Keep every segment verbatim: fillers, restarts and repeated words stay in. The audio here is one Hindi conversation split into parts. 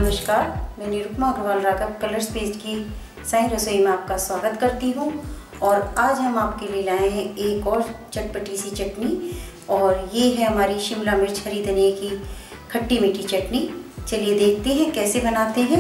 नमस्कार, मैं निरुपमा अग्रवाल राघव कलर्स पेज की साई रसोई में आपका स्वागत करती हूँ। और आज हम आपके लिए लाए हैं एक और चटपटी सी चटनी, और ये है हमारी शिमला मिर्च हरी धनिया की खट्टी मीठी चटनी। चलिए देखते हैं कैसे बनाते हैं।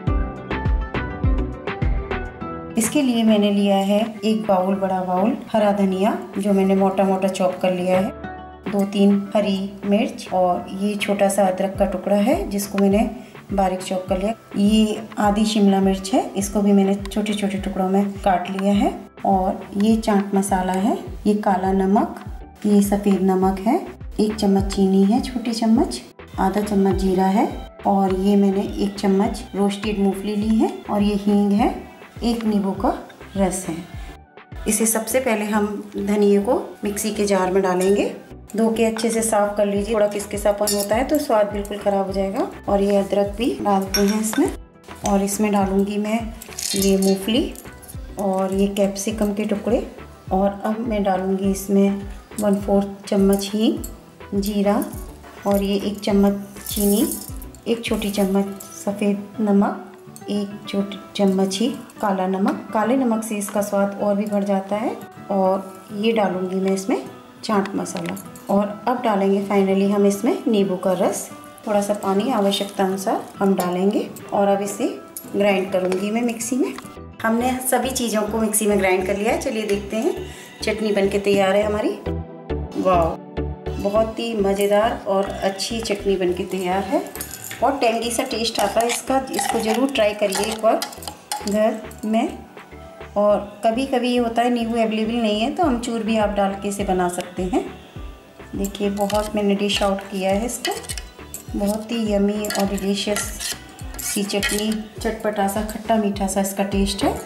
इसके लिए मैंने लिया है एक बाउल, बड़ा बाउल हरा धनिया जो मैंने मोटा मोटा चॉप कर लिया है, दो तीन हरी मिर्च, और ये छोटा सा अदरक का टुकड़ा है जिसको मैंने बारीक चॉप कर लिया। ये आधी शिमला मिर्च है, इसको भी मैंने छोटे छोटे टुकड़ों में काट लिया है। और ये चाट मसाला है, ये काला नमक, ये सफ़ेद नमक है, एक चम्मच चीनी है छोटी चम्मच, आधा चम्मच जीरा है, और ये मैंने एक चम्मच रोस्टेड मूंगफली ली है, और ये हींग है, एक नींबू का रस है। इसे सबसे पहले हम धनिये को मिक्सी के जार में डालेंगे। धो के अच्छे से साफ कर लीजिए, थोड़ा किसकिसापन होता है तो स्वाद बिल्कुल ख़राब हो जाएगा। और ये अदरक भी डालते हैं इसमें, और इसमें डालूंगी मैं ये मूंगफली और ये कैप्सिकम के टुकड़े। और अब मैं डालूंगी इसमें वन फोर्थ चम्मच हींग, जीरा, और ये एक चम्मच चीनी, एक छोटी चम्मच सफ़ेद नमक, एक छोटी चम्मच ही काला नमक। काले नमक से इसका स्वाद और भी बढ़ जाता है। और ये डालूंगी मैं इसमें चाट मसाला। और अब डालेंगे फाइनली हम इसमें नींबू का रस, थोड़ा सा पानी आवश्यकता अनुसार हम डालेंगे। और अब इसे ग्राइंड करूँगी मैं मिक्सी में। हमने सभी चीज़ों को मिक्सी में ग्राइंड कर लिया है। चलिए देखते हैं, चटनी बनके तैयार है हमारी। वाह, बहुत ही मज़ेदार और अच्छी चटनी बनके तैयार है। और टेंगी सा टेस्ट आता है इसका, इसको ज़रूर ट्राई करिए एक बार घर में। और कभी कभी ये होता है नींबू अवेलेबल नहीं है तो अमचूर भी आप डाल के इसे बना सकते हैं। देखिए, बहुत मैंने डिश आउट किया है इसको। बहुत ही यमी और डिलीशियस सी चटनी, चटपटा सा खट्टा मीठा सा इसका टेस्ट है।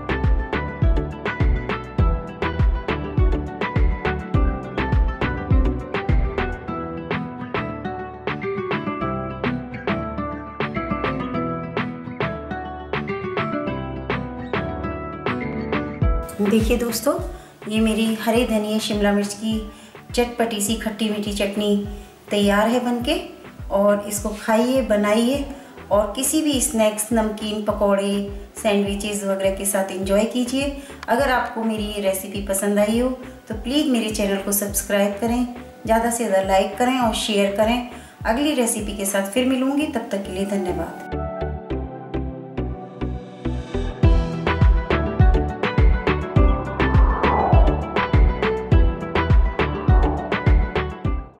देखिए दोस्तों, ये मेरी हरे धनिया शिमला मिर्च की चटपटी सी खट्टी मीठी चटनी तैयार है बनके। और इसको खाइए, बनाइए, और किसी भी स्नैक्स, नमकीन, पकौड़े, सैंडविचेस वगैरह के साथ एंजॉय कीजिए। अगर आपको मेरी ये रेसिपी पसंद आई हो तो प्लीज़ मेरे चैनल को सब्सक्राइब करें, ज़्यादा से ज़्यादा लाइक करें और शेयर करें। अगली रेसिपी के साथ फिर मिलूँगी, तब तक के लिए धन्यवाद।